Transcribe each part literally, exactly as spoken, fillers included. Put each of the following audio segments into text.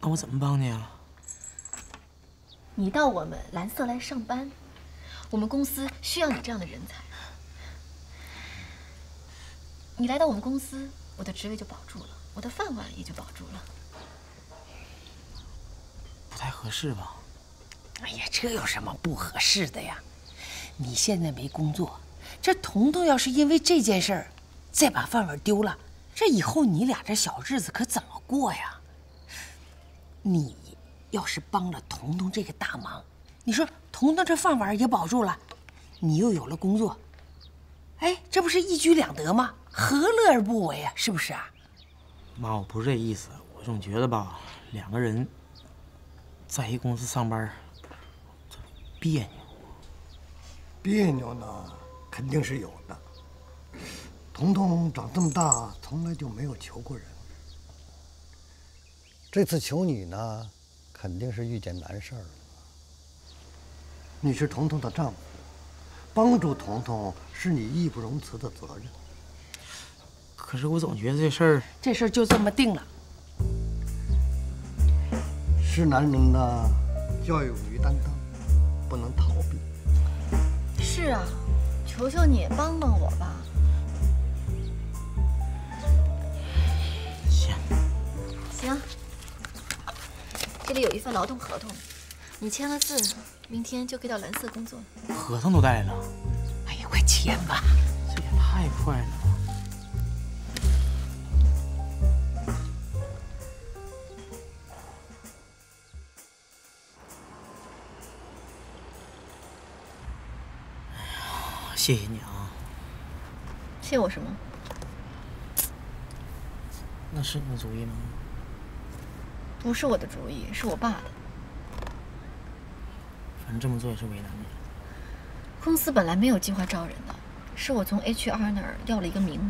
那我怎么帮你啊？ 你到我们蓝色来上班，我们公司需要你这样的人才。你来到我们公司，我的职位就保住了，我的饭碗也就保住了。 不太合适吧？ 哎呀，这有什么不合适的呀？你现在没工作，这彤彤要是因为这件事儿再把饭碗丢了，这以后你俩这小日子可怎么过呀？你要是帮了彤彤这个大忙，你说彤彤这饭碗也保住了，你又有了工作，哎，这不是一举两得吗？何乐而不为啊？是不是啊？ 妈，我不是这意思，我总觉得吧，两个人在一公司上班，别扭。 别扭呢，肯定是有的。彤彤长这么大，从来就没有求过人。这次求你呢，肯定是遇见难事儿了。你是彤彤的丈夫，帮助彤彤是你义不容辞的责任。 可是我总觉得这事儿， 这事儿就这么定了。 是男人呢，就要勇于担当，不能逃避。 是啊，求求你帮帮我吧。 行， 行。这里有一份劳动合同，你签了字，明天就可以到蓝色工作。 合同都带来了。 哎呀，快签吧！ 这也太快了吧！哎呀，谢谢你啊！ 谢我什么？ 那是你的主意吗？ 不是我的主意，是我爸的。 反正这么做也是为难你。 公司本来没有计划招人的，是我从 H R 那儿要了一个名额。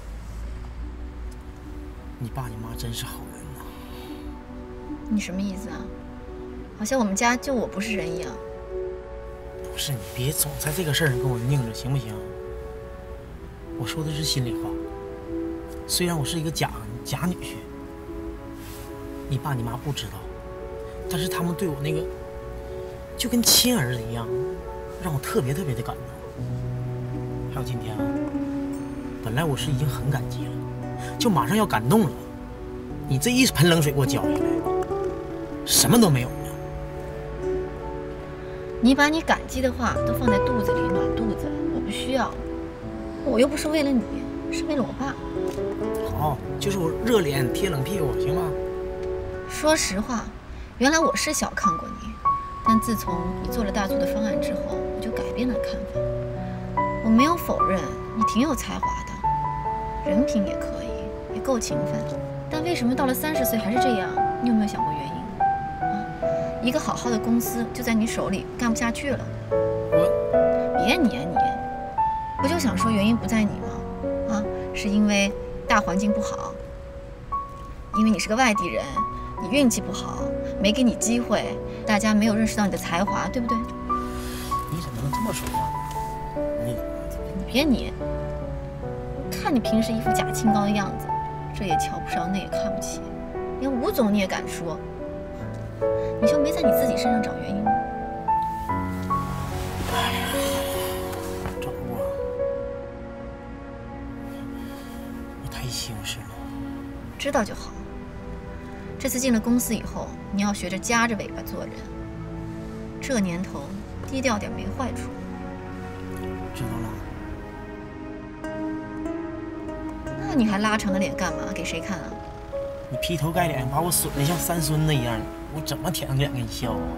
你爸你妈真是好人呐！ 你什么意思啊？好像我们家就我不是人一样。 不是，你别总在这个事儿上跟我拧着，行不行？我说的是心里话。虽然我是一个假假女婿，你爸你妈不知道，但是他们对我那个就跟亲儿子一样，让我特别特别的感动。还有今天啊，本来我是已经很感激了，就马上要感动了，你这一盆冷水给我浇下来，什么都没有了。 你把你感激的话都放在肚子里暖肚子，我不需要。我又不是为了你，是为了我爸。 好，就是我热脸贴冷屁股，行吗？ 说实话，原来我是小看过你，但自从你做了大作的方案之后，我就改变了看法。我没有否认你挺有才华的，人品也可以，也够勤奋，但为什么到了三十岁还是这样？你有没有想过原因？啊，一个好好的公司就在你手里干不下去了。 我别黏你，不就想说原因不在你吗？啊，是因为大环境不好，因为你是个外地人，你运气不好，没给你机会，大家没有认识到你的才华，对不对？ 你怎么能这么说话呢？你你别黏，看你平时一副假清高的样子，这也瞧不上，那也看不起，连吴总你也敢说，你就没在你自己身上找原因吗？ 哎呀，找过，我太羞耻了。 知道就好。这次进了公司以后，你要学着夹着尾巴做人。这年头，低调点没坏处。 知道了。 那你还拉长个脸干嘛？给谁看啊？ 你劈头盖脸把我损得像三孙子一样，我怎么舔着脸跟你笑啊？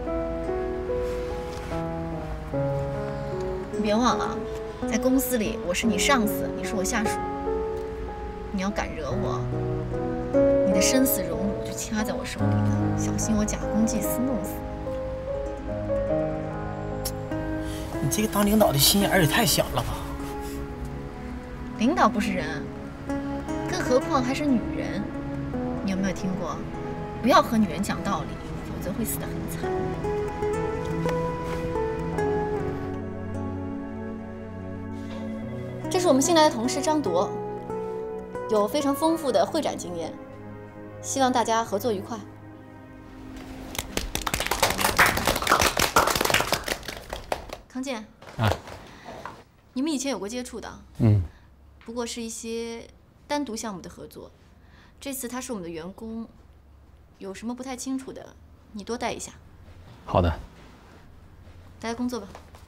你别忘了，在公司里我是你上司，你是我下属。你要敢惹我，你的生死荣辱就掐在我手里了，小心我假公济私弄死你这个当领导的心眼儿也太小了吧？ 你。领导不是人，更何况还是女人。你有没有听过？不要和女人讲道理，否则会死得很惨。这是我们新来的同事张铎，有非常丰富的会展经验，希望大家合作愉快。 康健。 啊。 你们以前有过接触的。 嗯。 不过是一些单独项目的合作。这次他是我们的员工，有什么不太清楚的，你多带一下。 好的。 大家工作吧。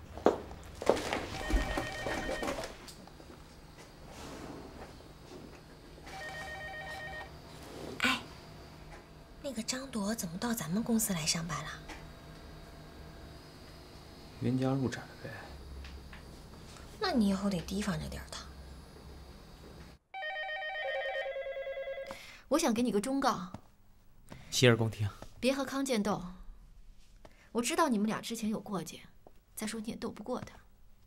哎，那个张铎怎么到咱们公司来上班了？ 冤家路窄呗。 那你以后得提防着点他。 我想给你个忠告。 洗耳恭听。 别和康健斗。我知道你们俩之前有过节，再说你也斗不过他。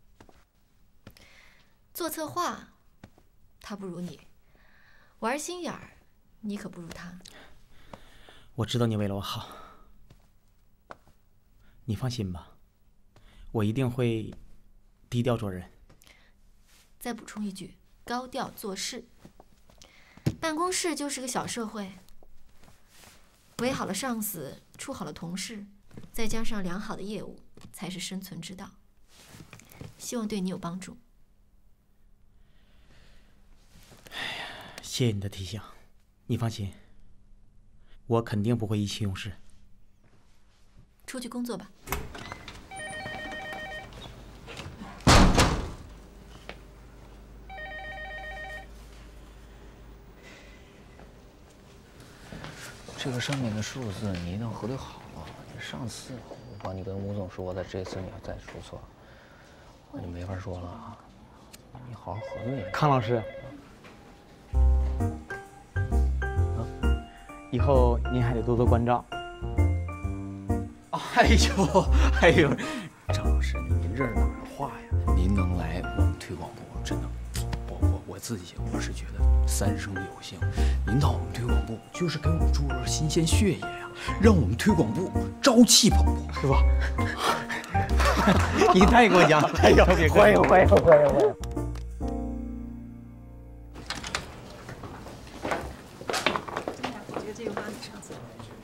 做策划，他不如你；玩心眼儿，你可不如他。 我知道你为了我好，你放心吧，我一定会低调做人。 再补充一句，高调做事。办公室就是个小社会，围好了上司，处好了同事，再加上良好的业务，才是生存之道。希望对你有帮助。 哎呀，谢谢你的提醒，你放心，我肯定不会意气用事。 出去工作吧。 这个上面的数字你一定要核对好啊！上次我帮你跟吴总说的，这次你要再出错，我就没法说了啊！你好好核对。 康老师，啊，以后您还得多多关照。 哎呦，哎呦，张老师，您这是哪儿话呀？您能来我们推广部，真的，我我我自己我是觉得三生有幸，您到我们推广部就是给我们注入了新鲜血液呀，让我们推广部朝气蓬勃，是吧？ 你太过奖了，哎呦，欢迎欢迎欢迎欢迎！ 我觉得这个花很上色。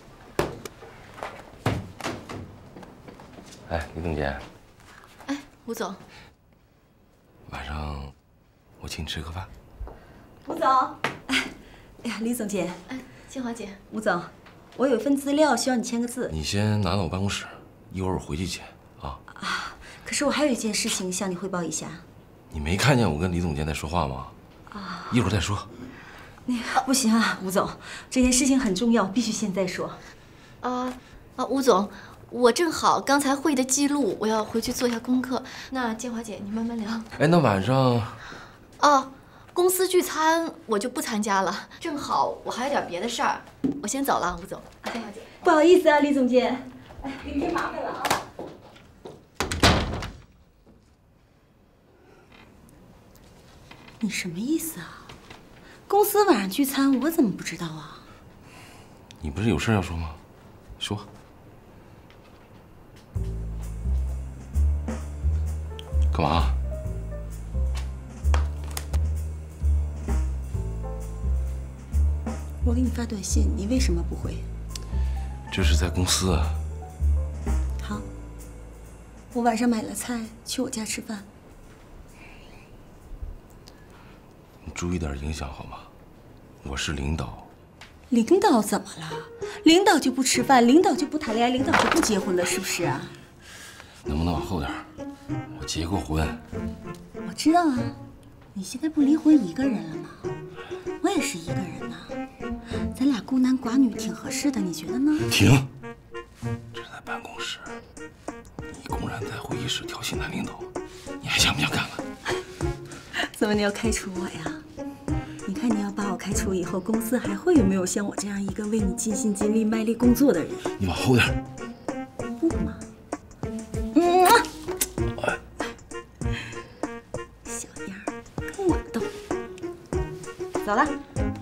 哎，李总监。 哎，吴总。 晚上我请你吃个饭。 吴总，哎，哎呀，李总监， 哎，清华姐， 吴总，我有一份资料需要你签个字。 你先拿到我办公室，一会儿我回去签啊。 啊，可是我还有一件事情向你汇报一下。 你没看见我跟李总监在说话吗？啊，一会儿再说。 那个不行啊，吴总，这件事情很重要，必须现在说。 啊啊，吴总，我正好刚才会的记录，我要回去做一下功课。那建华姐，你慢慢聊。 哎，那晚上。 哦。公司聚餐我就不参加了，正好我还有点别的事儿，我先走了，吴总。建华姐， 不好意思啊，李总监，哎，给您麻烦了啊。你什么意思啊？公司晚上聚餐，我怎么不知道啊？ 你不是有事要说吗？说。干嘛？ 我给你发短信，你为什么不回？ 这是在公司啊。 好，我晚上买了菜，去我家吃饭。 你注意点影响好吗？我是领导。 领导怎么了？领导就不吃饭，领导就不谈恋爱，领导就不结婚了，是不是啊？ 能不能往后点？我结过婚。 我知道啊，你现在不离婚一个人了吗？我也是一个人呐，咱俩孤男寡女挺合适的，你觉得呢？ 停！这是在办公室，你公然在会议室调戏男领导，你还想不想干了？ 怎么你要开除我呀？你看你要把我开除以后，公司还会有没有像我这样一个为你尽心尽力卖力工作的人？ 你往后点。 不嘛。嗯。小样儿，跟我斗。走了。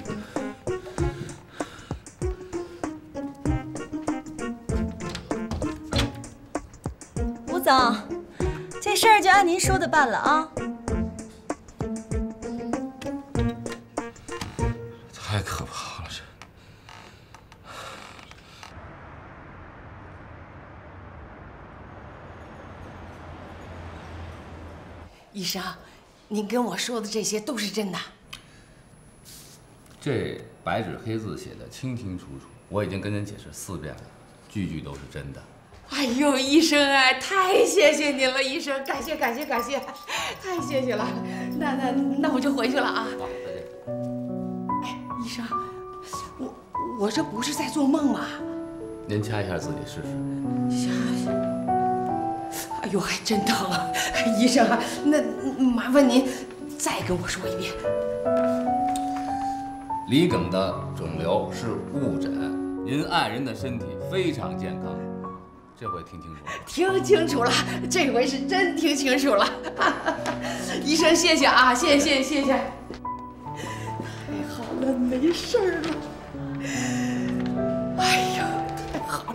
吴总，这事儿就按您说的办了啊。 太可怕了，这。 医生，您跟我说的这些都是真的？ 这白纸黑字写的清清楚楚，我已经跟您解释四遍了，句句都是真的。 哎呦，医生啊，太谢谢您了，医生，感谢感谢感谢，太谢谢了。那那那我就回去了啊。 好，再见。 哎，医生，我我这不是在做梦吗？ 您掐一下自己试试。 掐。哎呦，还真疼啊！医生啊，那麻烦您再跟我说一遍。 李耿的肿瘤是误诊，您爱人的身体非常健康。这回听清楚了？ 听清楚了，这回是真听清楚了。医生，谢谢啊，谢谢谢谢。太好了，没事儿了。哎呀，太好了。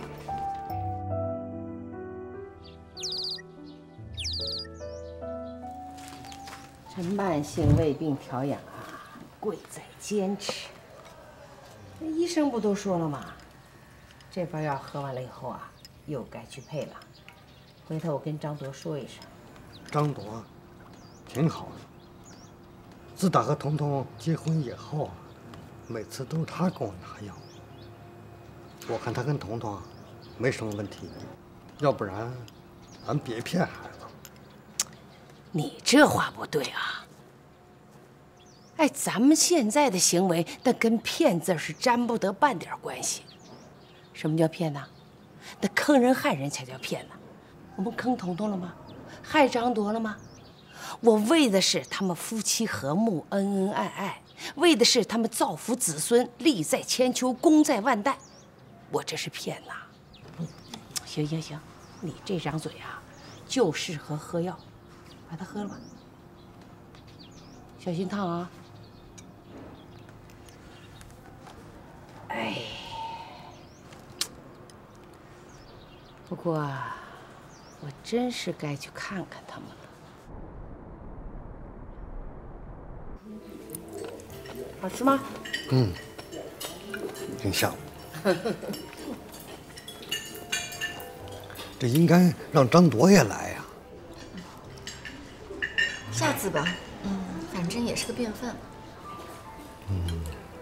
这慢性胃病调养啊，贵在坚持。那医生不都说了吗？这包药喝完了以后啊，又该去配了。回头我跟张铎说一声。 张铎挺好的。自打和彤彤结婚以后，每次都是他给我拿药。我看他跟彤彤没什么问题，要不然咱别骗孩子。 你这话不对啊！哎，咱们现在的行为，那跟骗字是沾不得半点关系。什么叫骗呢？那坑人害人才叫骗呢。我们坑彤彤了吗？害张铎了吗？我为的是他们夫妻和睦、恩恩爱爱，为的是他们造福子孙、利在千秋、功在万代。我这是骗呐！行行行，你这张嘴啊，就适合喝药，把它喝了吧，小心烫啊！哎，不过我真是该去看看他们了。好吃吗？ 嗯，挺香。这应该让张铎也来呀。 下次吧，嗯，反正也是个便饭嘛。 嗯，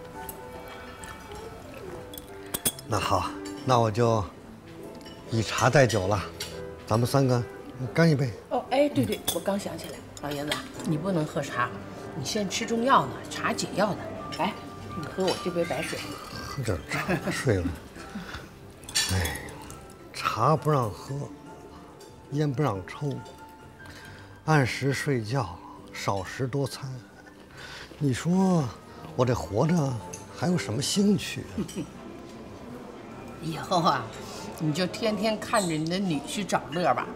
那好，那我就以茶代酒了，咱们三个干一杯。 哦，哎，对对，我刚想起来，老爷子，你不能喝茶，你现在吃中药呢，茶解药呢。来，你喝我这杯白水。 喝点茶睡了。哎，茶不让喝，烟不让抽，按时睡觉，少食多餐。你说我这活着还有什么兴趣啊？ 以后啊，你就天天看着你的女婿找乐吧。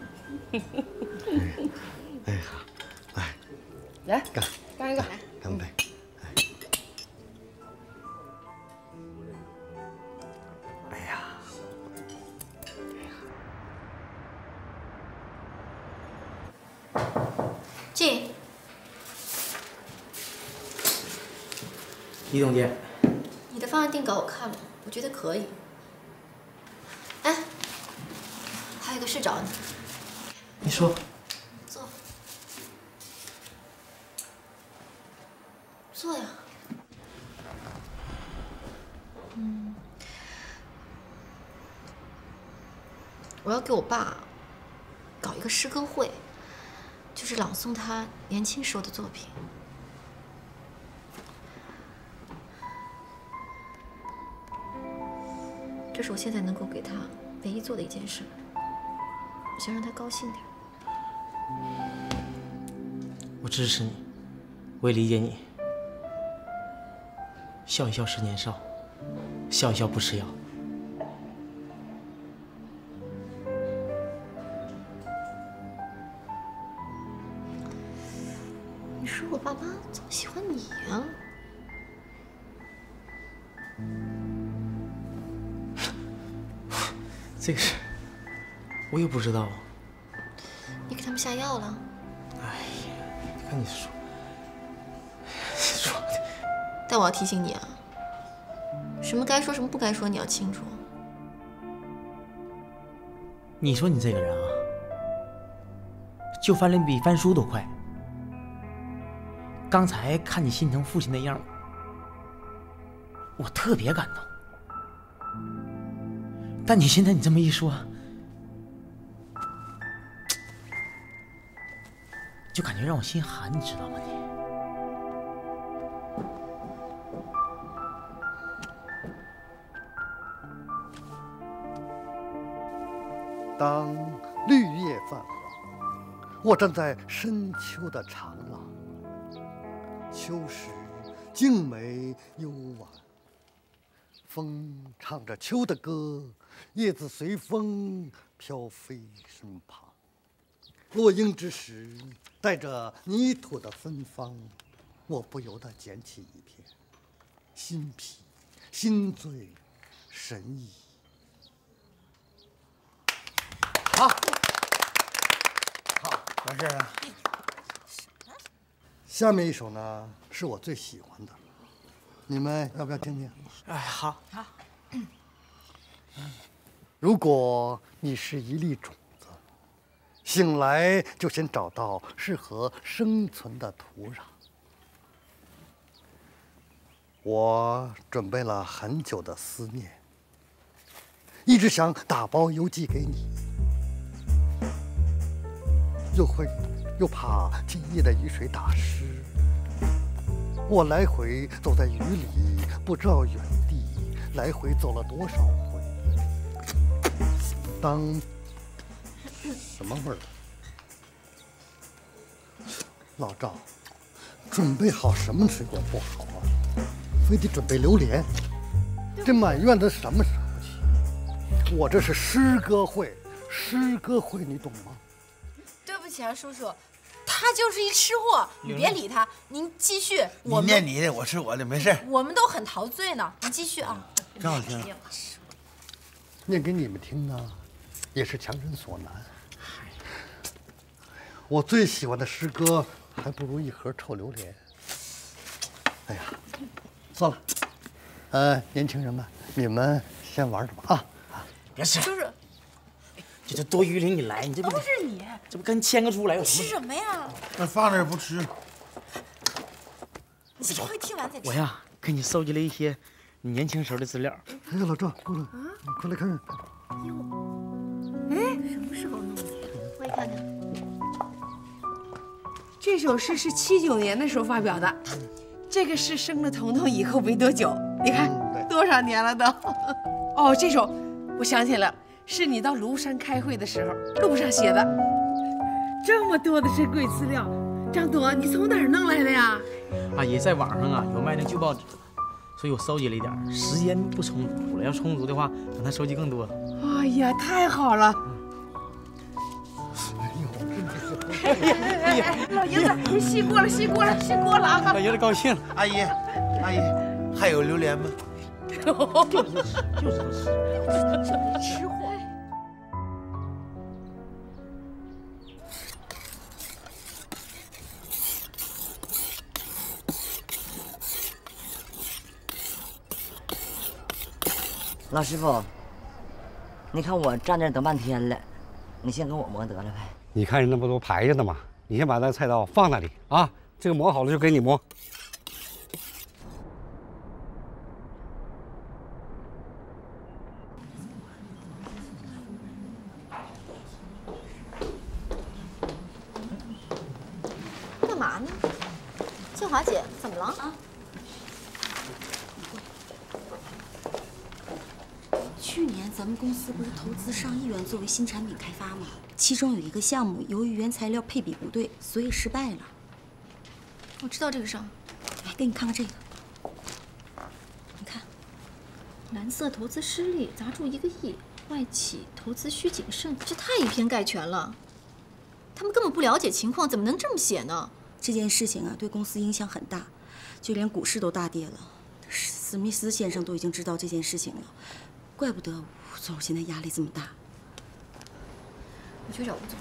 哎呀，哎， 来干干一个， 干杯！哎呀， 进。 李总监， 你的方案定稿我看了，我觉得可以。哎，还有个事找你。 你说。 坐。坐呀。嗯。我要给我爸搞一个诗歌会，就是朗诵他年轻时候的作品。这是我现在能够给他唯一做的一件事，我想让他高兴点。 我支持你，我也理解你。笑一笑是年少，笑一笑不吃药。 你说我爸妈怎么喜欢你呀？ 这个事我也不知道。 你给他们下药了？ 哎呀，你看你说说的。 但我要提醒你啊，什么该说，什么不该说，你要清楚。 你说你这个人啊，就翻脸比翻书都快。 刚才看你心疼父亲那样，我特别感动。但你现在你这么一说，就感觉让我心寒，你知道吗？你。 当绿叶泛黄，我站在深秋的长廊，秋时静美幽婉，风唱着秋的歌，叶子随风飘飞身旁。落英之时，带着泥土的芬芳，我不由得捡起一片，心疲心醉神怡。好，好，完事儿啊。下面一首呢，是我最喜欢的，你们要不要听听？ 哎，好， 好。 如果你是一粒种子，醒来就先找到适合生存的土壤。我准备了很久的思念，一直想打包邮寄给你。又会，又怕今夜的雨水打湿。我来回走在雨里，不知道原地来回走了多少回。当什么味儿？老赵，准备好什么水果不好啊？非得准备榴莲？这满院子什么舍不起？我这是诗歌会，诗歌会，你懂吗？ 对不起啊，叔叔，他就是一吃货，你别理他，您继续。我你念你的，我吃我的，没事。 我们都很陶醉呢，您继续啊。 真好听。 念给你们听呢，也是强人所难。我最喜欢的诗歌，还不如一盒臭榴莲。哎呀，算了，呃，年轻人们，你们先玩着吧啊！ 别吃。 叔叔。 这就多余领你来，你这不都是你， 这不跟牵个猪来有什么？ 吃什么呀？ 那放那儿不吃。 你先快听完再吃。 我呀，给你收集了一些你年轻时候的资料。 哎呀，老赵，过来，啊、你快来看看。 哟，哎，什么时候弄的？我也看看。 这首诗是七九年的时候发表的，这个是生了彤彤以后没多久，你看、嗯、多少年了都。哦，这首我想起来了。是你到庐山开会的时候路上写的，这么多的珍贵资料，张朵，你从哪儿弄来的呀？ 阿姨，在网上啊有卖那旧报纸，所以我收集了一点，时间不充足了，要充足的话，等他收集更多了。 哎呀，太好了！ 哎呦，真的是！ 哎呀哎呀，老爷子，你洗过了，洗过了，洗过了啊！ 老爷子高兴。 阿姨，阿姨，还有榴莲吗？ 就是就是吃货。 老师傅，你看我站那等半天了，你先给我磨得了呗。 你看人那不都排着呢吗？你先把那菜刀放那里啊，这个磨好了就给你磨。 干嘛呢？庆华姐，怎么了啊？ 去年咱们公司不是投资上亿元作为新产品开发吗？其中有一个项目，由于原材料配比不对，所以失败了。 我知道这个事儿。 来，给你看看这个。你看， 蓝色投资失利，砸注一个亿，外企投资需谨慎，这太以偏概全了。他们根本不了解情况，怎么能这么写呢？ 这件事情啊，对公司影响很大，就连股市都大跌了。史密斯先生都已经知道这件事情了。怪不得吴总现在压力这么大。 我去找吴总。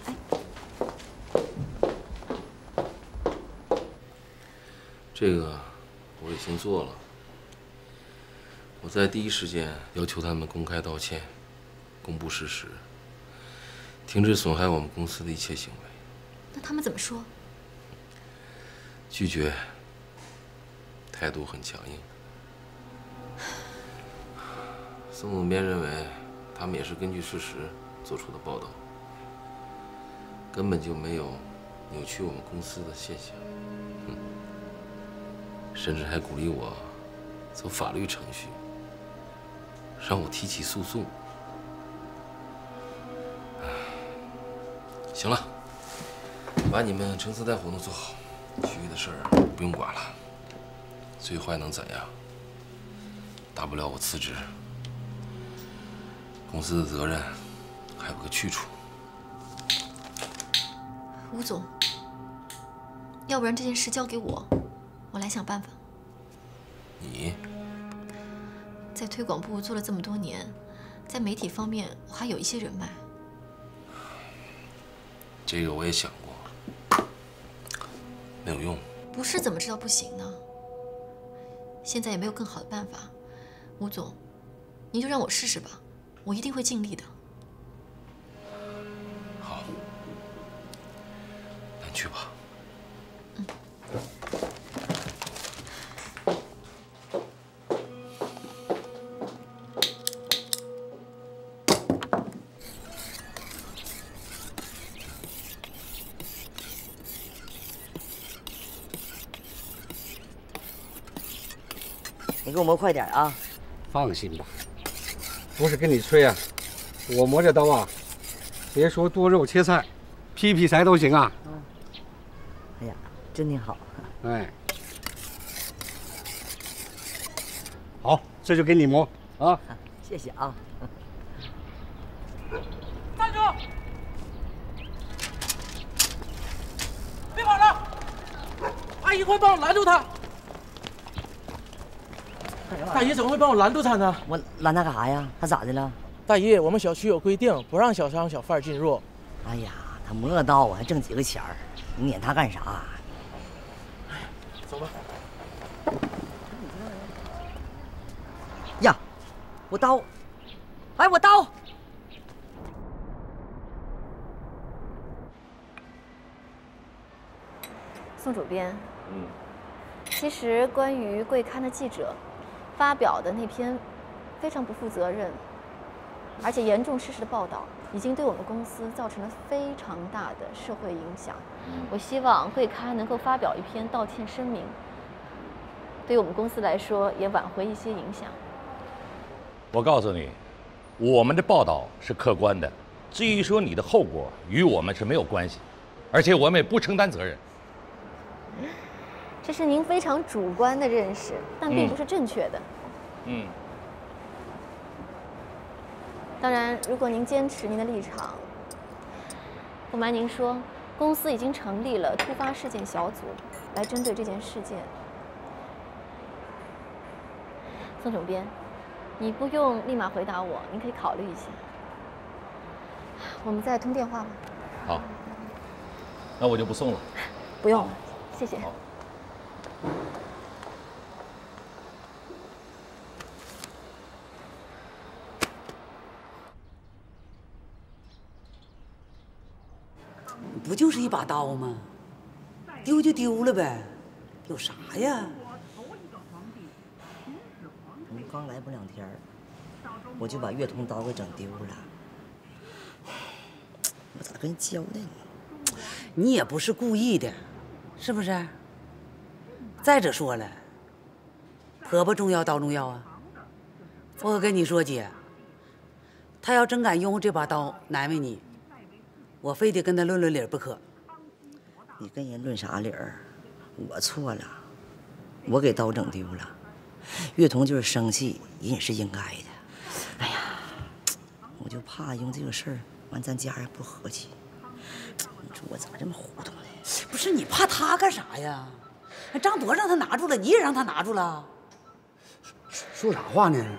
哎，这个我已经做了。我在第一时间要求他们公开道歉，公布事实，停止损害我们公司的一切行为。 那他们怎么说？ 拒绝，态度很强硬。宋总编认为，他们也是根据事实做出的报道，根本就没有扭曲我们公司的现象，嗯，甚至还鼓励我走法律程序，让我提起诉讼。行了，把你们成丝带活动做好，其余的事儿不用管了。最坏能怎样？大不了我辞职，公司的责任还有个去处。 吴总，要不然这件事交给我，我来想办法。 你在推广部做了这么多年，在媒体方面我还有一些人脉。 这个我也想过，没有用。 不是怎么知道不行呢？现在也没有更好的办法。吴总，你就让我试试吧，我一定会尽力的。 好，那你去吧。 嗯。 你给我磨快点啊！ 放心吧，不是跟你吹啊，我磨这刀啊，别说剁肉切菜，劈劈柴都行啊。 嗯。哎呀，真挺好。 哎。好，这就给你磨啊。 谢谢啊。 站住！别跑了！阿姨，快帮我拦住他！大爷怎么会帮我拦住他呢？ 我拦他干啥呀？他咋的了？ 大爷，我们小区有规定，不让小商小贩进入。 哎呀，他磨刀啊，还挣几个钱儿，你撵他干啥？ 走吧。 呀，我刀！哎，我刀！ 宋主编，嗯，其实关于贵刊的记者发表的那篇非常不负责任，而且严重失实的报道，已经对我们公司造成了非常大的社会影响。我希望贵刊能够发表一篇道歉声明，对于我们公司来说也挽回一些影响。 我告诉你，我们的报道是客观的，至于说你的后果与我们是没有关系，而且我们也不承担责任。 这是您非常主观的认识，但并不是正确的。 嗯。 当然，如果您坚持您的立场，不瞒您说，公司已经成立了突发事件小组，来针对这件事件。宋总编，你不用立马回答我，您可以考虑一下。我们再通电话吧。 好，那我就不送了。 不用了，谢谢。 好。 不就是一把刀吗？丢就丢了呗，有啥呀？ 你刚来不两天，我就把月通刀给整丢了，我咋跟你交代呢？ 你也不是故意的，是不是？再者说了，婆婆重要刀重要啊！我可跟你说姐，她要真敢用这把刀难为你，我非得跟她论论理不可。 你跟人论啥理儿？我错了，我给刀整丢了。月彤就是生气，人也是应该的。哎呀，我就怕用这个事儿完咱家人不和气。你说我咋这么糊涂呢？ 不是你怕他干啥呀？张铎让他拿住了，你也让他拿住了。 说啥话呢？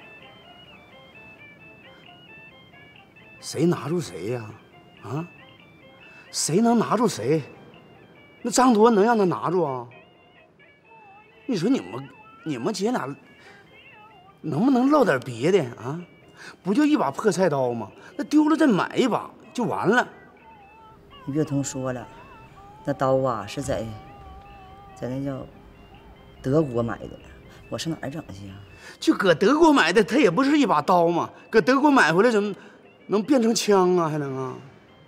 谁拿住谁呀？啊？谁能拿住谁？那张铎能让他拿住啊？你说你们你们姐俩能不能唠点别的啊？不就一把破菜刀吗？那丢了再买一把就完了。 岳彤说了，那刀啊是在在那叫德国买的，我上哪儿整去啊？ 就搁德国买的，它也不是一把刀嘛，搁德国买回来怎么能变成枪啊？还能啊？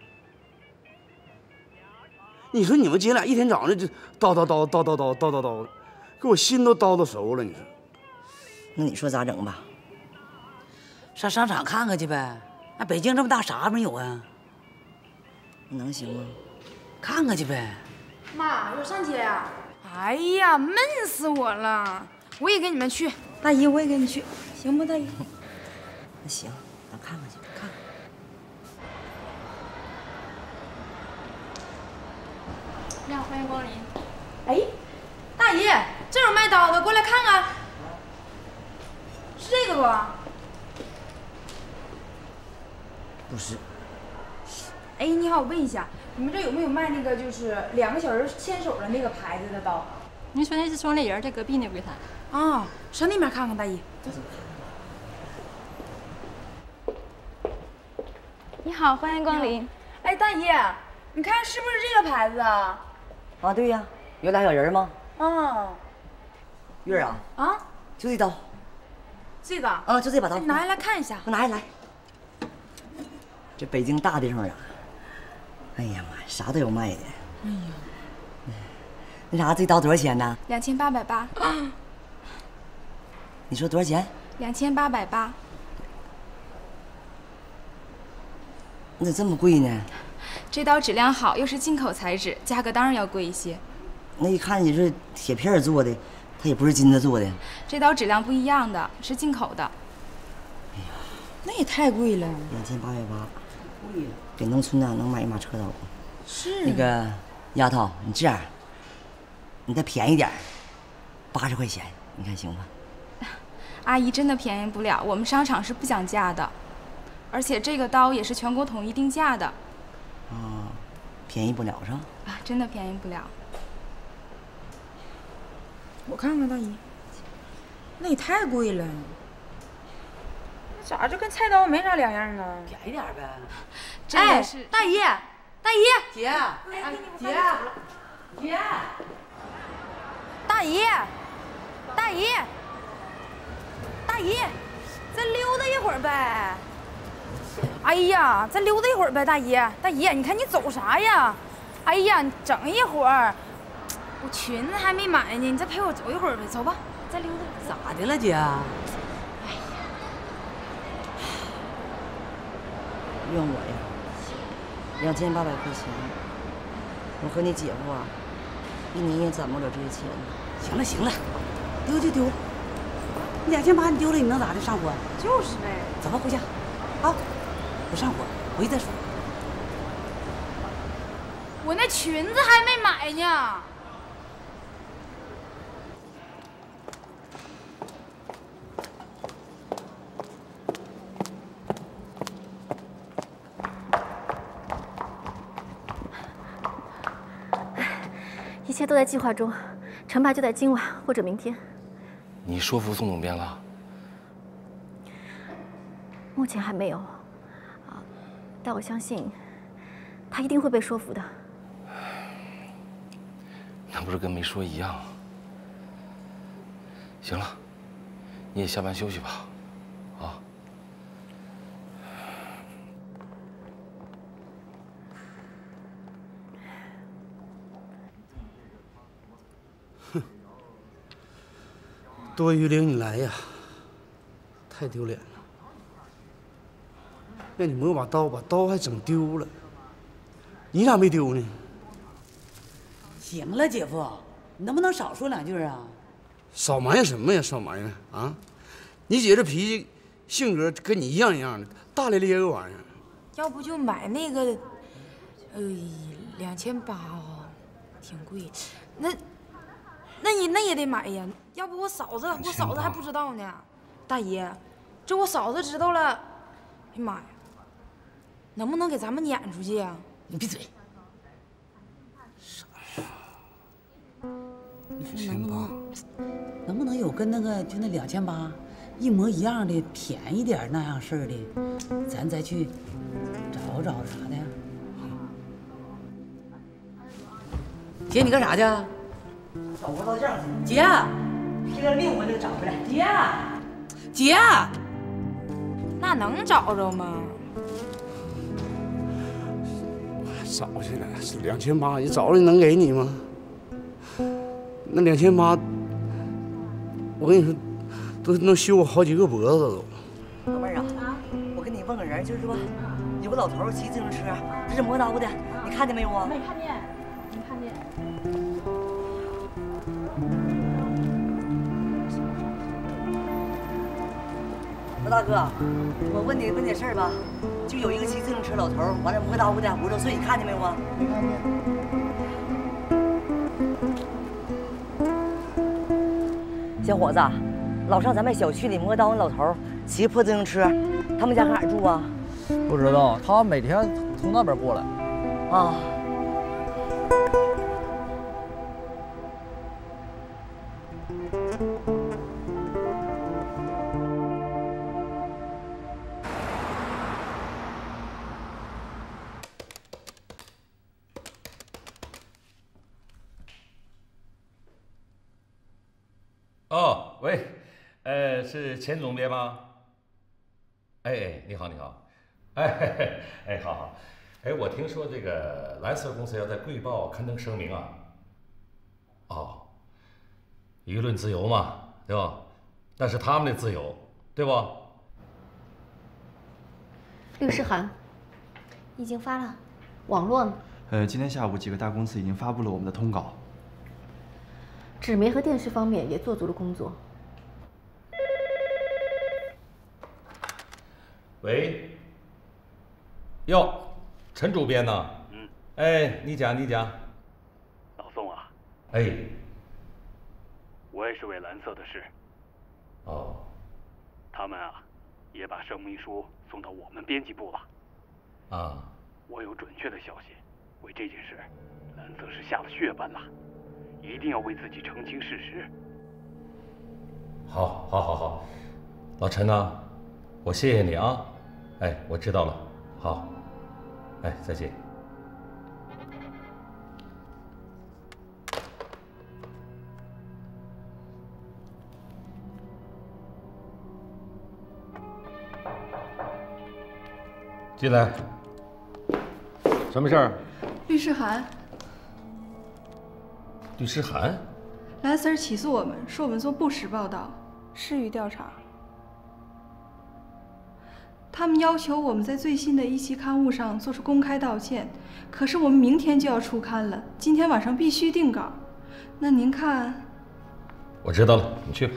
你说你们姐俩一天早上就叨叨叨叨叨叨叨叨叨，给我心都叨叨熟了。你说， 那你说咋整吧？ 上商场看看去呗。那北京这么大，啥没有啊？ 能行吗？ 看看去呗。 妈，有上街呀？哎呀，闷死我了！我也跟你们去。 大姨，我也跟你去，行不，大姨？ 那行，咱看看去，看看。 你好，欢迎光临。哎，大姨，这有卖刀的，过来看看。是这个不？ 不是。 哎，你好，我问一下，你们这有没有卖那个就是两个小人牵手的那个牌子的刀？ 您说那是双立人，在隔壁那柜台。 啊，上那边看看，大姨。走走。 你好，欢迎光临。 哎，大姨，你看是不是这个牌子啊？ 啊，对呀，有俩小人吗？ 嗯。 月儿啊。 啊。 就这刀。 这个。 啊，就这把刀。 拿下来看一下。 我拿下来。这北京大地方啊，哎呀妈呀，啥都有卖的。 哎呀。 那啥，这刀多少钱呢？ 两千八百八。 你说多少钱？ 两千八百八。 那这么贵呢？ 这刀质量好，又是进口材质，价格当然要贵一些。 那一看你是铁片做的，它也不是金子做的。 这刀质量不一样的，是进口的。 哎呀， 那也太贵了。 两千八百八，贵了。给农村呢能买一把车刀。 是。 那个丫头，你这样，你再便宜点，八十块钱，你看行吗？ 阿姨真的便宜不了，我们商场是不讲价的，而且这个刀也是全国统一定价的。 啊，便宜不了是吧？ 啊，真的便宜不了。 我看看大姨，那也太贵了。那咋这跟菜刀没啥两样啊？ 便宜点呗。 哎，大姨，大姨， 姐， 哎， 姐，姐， 大姨，大姨。大姨，再溜达一会儿呗。哎呀，再溜达一会儿呗，大姨。大姨，你看你走啥呀？哎呀，你整一会儿，我裙子还没买呢，你再陪我走一会儿呗。走吧，再溜达。 咋的了，姐？哎呀，怨我呀？两千八百块钱，我和你姐夫啊，一年也攒不了这些钱。 行了行了，丢就丢。两千八你丢了，你能咋的？上火？ 就是呗。 走吧，回家。啊，不上火，回去再说。 我那裙子还没买呢。 一切都在计划中，惩罚就在今晚或者明天。 你说服宋总编了？ 目前还没有，啊，但我相信他一定会被说服的。 那不是跟没说一样？行了，你也下班休息吧，啊。 哼，多余领你来呀，太丢脸了。让你磨把刀，把刀还整丢了，你咋没丢呢？ 行了，姐夫，你能不能少说两句啊？ 少埋怨什么呀，少埋怨啊！你姐这脾气、性格跟你一样一样的，大咧咧个玩意儿。 要不就买那个，呃，两千八啊，挺贵。那，那你那也得买呀。要不我嫂子，我嫂子还不知道呢。大姨，这我嫂子知道了，哎呀妈呀！能不能给咱们撵出去呀？ 你闭嘴！你说能不能，能不能有跟那个就那两千八一模一样的，便宜点那样式的，咱再去找找啥的呀？姐，你干啥去？ 找不到证去。 姐， 这个命我得找回来。 姐，姐， 那能找着吗？ 找去了，是两千八，你找了能给你吗？那两千八，我跟你说，都能修我好几个脖子都。 老妹儿啊，我跟你问个人，就是说，有个老头骑自行车，他是磨刀的，你看见没有啊？ 没看见，没看见。 老大哥，我问你问点事儿吧，就有一个骑自行车老头，完了磨刀的，五十多岁，你看见没有啊？没看见。小伙子，老上咱们小区里磨刀那老头骑破自行车，他们家搁哪儿住啊？ 不知道，他每天从那边过来。 啊。 哦，喂，呃，是钱总编吗？哎哎，你好，你好，哎哎，好好，哎，我听说这个蓝色公司要在贵报刊登声明啊。哦，舆论自由嘛，对吧？那是他们的自由，对吧？ 律师函已经发了，网络呢？ 呃，今天下午几个大公司已经发布了我们的通稿。 纸媒和电视方面也做足了工作。 喂，哟，陈主编呐？嗯。哎，你讲，你讲。 老宋啊。 哎。 我也是为蓝色的事。 哦。 他们啊，也把声明书送到我们编辑部了。 啊。 我有准确的消息，为这件事，蓝色是下了血本了。一定要为自己澄清事实。 好，好，好，好，老陈呐，我谢谢你啊，哎，我知道了，好，哎，再见。进来，什么事儿？ 律师函。 律师函， 蓝 Sir 起诉我们，说我们做不实报道，失于调查。他们要求我们在最新的一期刊物上做出公开道歉，可是我们明天就要出刊了，今天晚上必须定稿。那您看？ 我知道了，你去吧。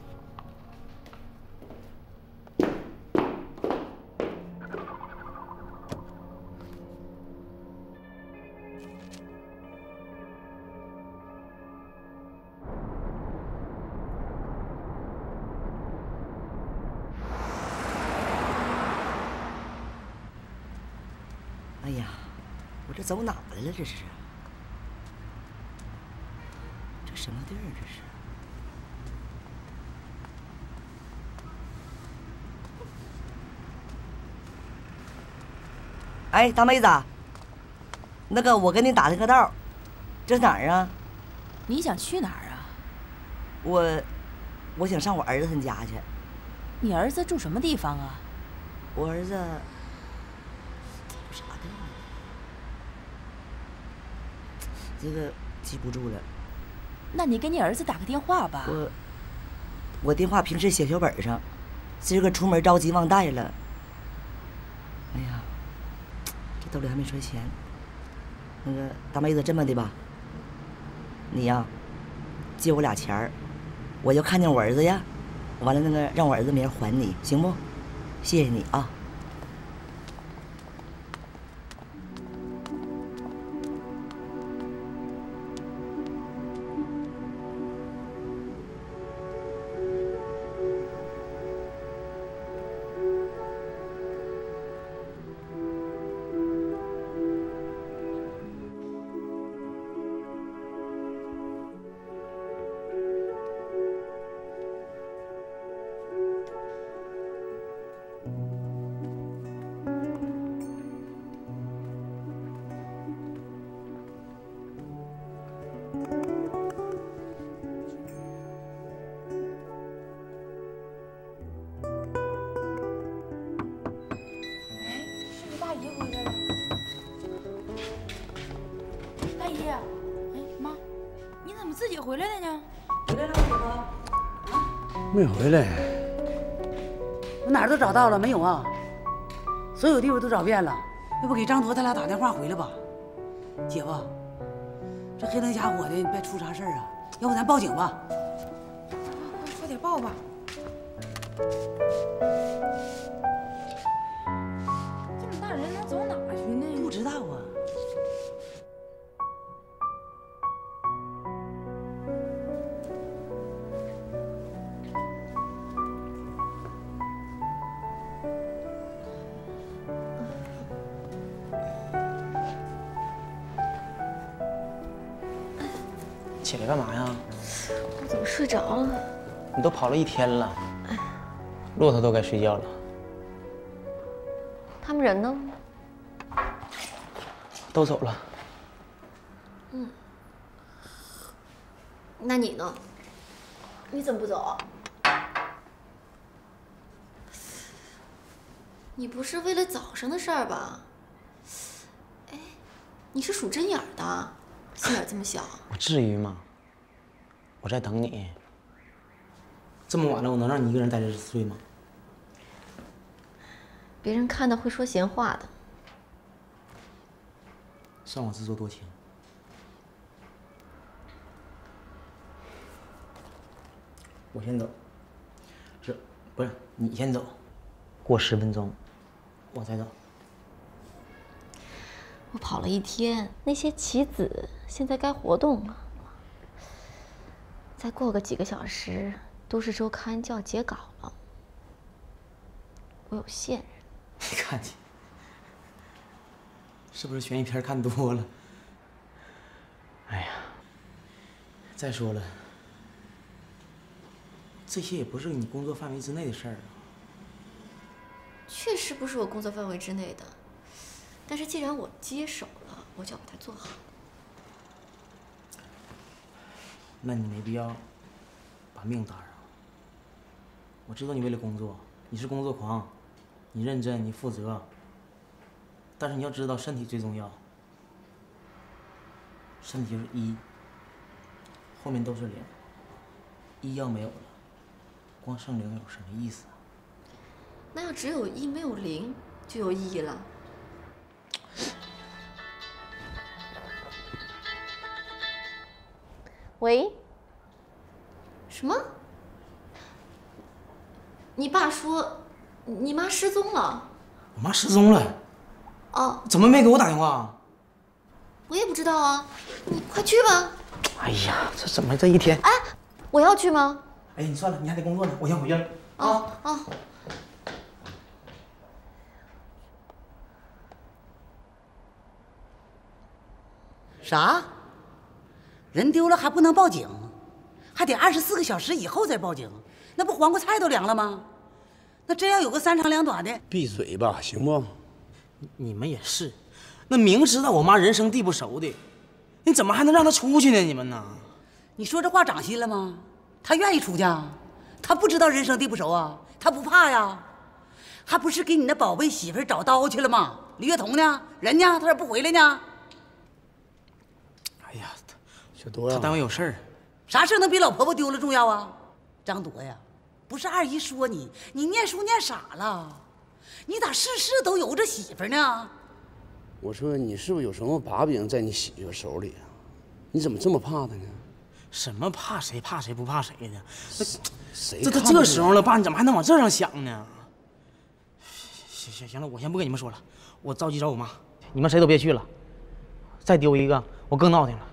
哎呀，我这走哪来了？这是？这什么地儿？这是？哎，大妹子，那个我跟你打听个道，这是哪儿啊？ 你想去哪儿啊？ 我，我想上我儿子他家去。 你儿子住什么地方啊？ 我儿子。啥地方？这个记不住了。 那你给你儿子打个电话吧。 我我电话平时写小本上，今儿个出门着急忘带了。哎呀，这兜里还没揣钱。那个大妹子，这么的吧，你呀借我俩钱儿，我就看见我儿子呀，完了那个让我儿子明儿还你，行不？谢谢你啊。 姐回来了呢？ 回来了吗，姐夫？ 没回来。 我哪儿都找到了，没有啊？所有地方都找遍了，要不给张铎他俩打电话回来吧？姐夫，这黑灯瞎火的，你别出啥事儿啊？要不咱报警吧？ 快点报吧。这么大人能走哪儿去呢？ 不知道啊。 起来干嘛呀？ 我怎么睡着了？ 你都跑了一天了，骆驼都该睡觉了。 他们人呢？ 都走了。 嗯。那你呢？你怎么不走啊？你不是为了早上的事儿吧？哎，你是数针眼儿的，心眼这么小。 我至于吗？我在等你。这么晚了，我能让你一个人在这睡吗？ 别人看到会说闲话的。 算我自作多情。我先走。是，不是你先走？过十分钟，我再走。 我跑了一天，那些棋子现在该活动了。再过个几个小时，都市周刊就要截稿了。我有线人。 你看你，是不是悬疑片看多了？哎呀，再说了，这些也不是你工作范围之内的事儿啊。 确实不是我工作范围之内的，但是既然我接手了，我就要把它做好。 那你没必要把命搭上。我知道你为了工作，你是工作狂，你认真，你负责。但是你要知道，身体最重要。身体就是一，后面都是零。一要没有了，光剩零有什么意思啊？ 那要只有一没有零，就有意义了。喂？什么？你爸说你妈失踪了？ 我妈失踪了。 哦。 怎么没给我打电话？ 我也不知道啊，你快去吧。 哎呀，这怎么这一天？ 哎，我要去吗？ 哎，你算了，你还得工作呢，我先回去了。 啊啊！ 啥？人丢了还不能报警，还得二十四个小时以后再报警，那不黄瓜菜都凉了吗？那真要有个三长两短的， 闭嘴吧，行不？ 你们也是，那明知道我妈人生地不熟的，你怎么还能让她出去呢？你们呢？ 你说这话长心了吗？她愿意出去啊？她不知道人生地不熟啊？她不怕呀？还不是给你那宝贝媳妇找刀去了吗？李月彤呢？人家她咋不回来呢？ 哎呀， 小多呀， 他单位有事儿。 啥事能比老婆婆丢了重要啊？张铎呀，不是二姨说你，你念书念傻了，你咋事事都由着媳妇呢？ 我说你是不是有什么把柄在你媳妇手里啊？你怎么这么怕她呢？ 什么怕谁怕谁不怕谁的？ 谁？ 这都这时候了，爸，你怎么还能往这上想呢？行行行了，我先不跟你们说了，我着急找我妈，你们谁都别去了，再丢一个我更闹腾了。